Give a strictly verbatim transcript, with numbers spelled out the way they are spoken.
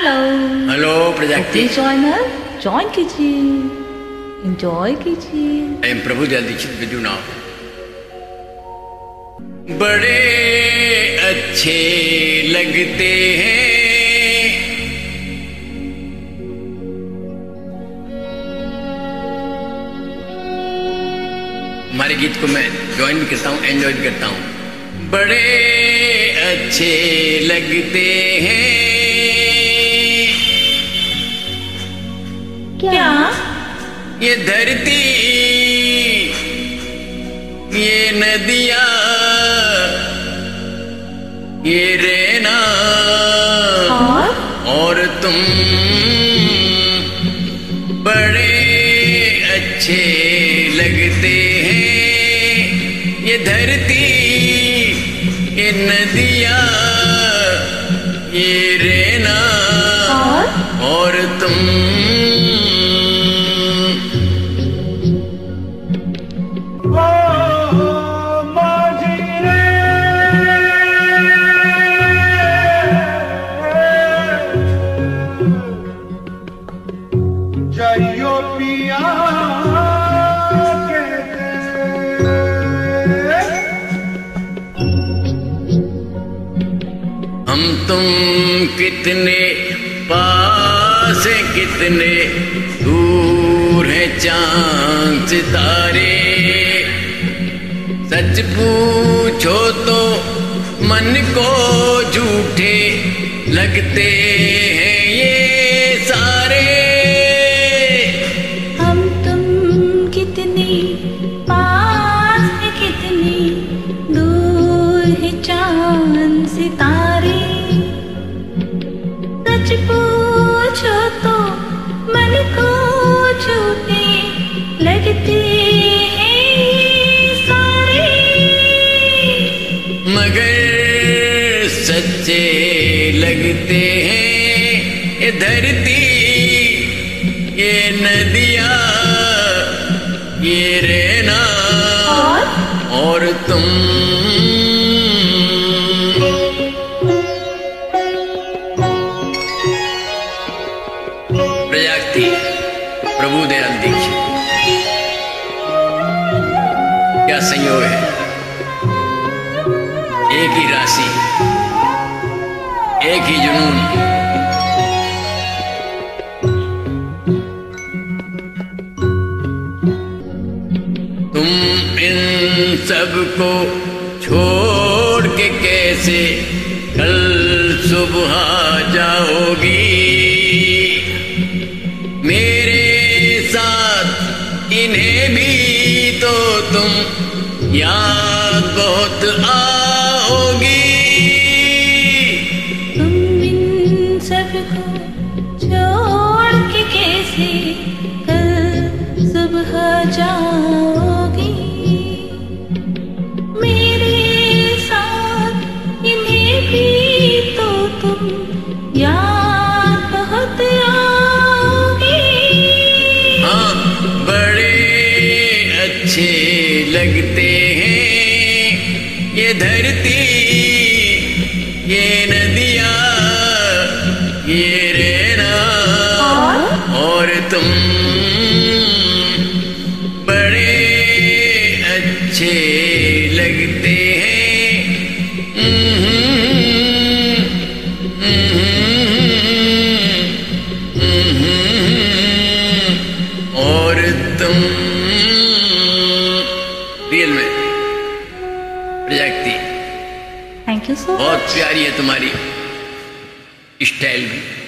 Hello hello Prajapati. Joiner join कीजिए, enjoy कीजिए। I am Prabhu Dayal Dikshit with you now. बड़े अच्छे लगते हैं हमारे गीत को मैं ज्वाइन भी करता हूँ, एंजॉय भी करता हूँ। बड़े अच्छे लगते हैं क्या ये धरती, ये नदियाँ, ये रहना और और तुम बड़े अच्छे लगते हैं। ये धरती, ये नदियाँ, ये रहना और और तुम हम तुम कितने पास हैं, कितने दूर हैं चांद सितारे। सच पूछो तो मन को झूठे लगते हैं ये सारे। हम तुम कितने पास है, कितने दूर है चांद सितारे। सच पूछो तो मन को झूठे लगते हैं ये सारे। मगर सच्चे लगते हैं ये धरती, ये नदियाँ, ये रहना और और तुम प्रजापति प्रभु दयाल दीक्षित। क्या संयोग है, एक ही राशि, एक ही जुनून। तुम इन सबको छोड़ के कैसे कल सुबह जाओगी। मेरे साथ इन्हें भी तो तुम याद बहुत आओगी। तुम इन सबको छोड़ के कैसे कल सुबह जाओगी। मेरे साथ इन्हें भी तो तुम याद बहुत आओगी। हाँ, बड़े अच्छे लगते हैं ये धरती, ये नदियाँ, ये रहना और तुम बड़े अच्छे लगते हैं। और तुम रियल में प्रजापति थैंक यू सो बहुत प्यारी है तुम्हारी स्टाइल भी।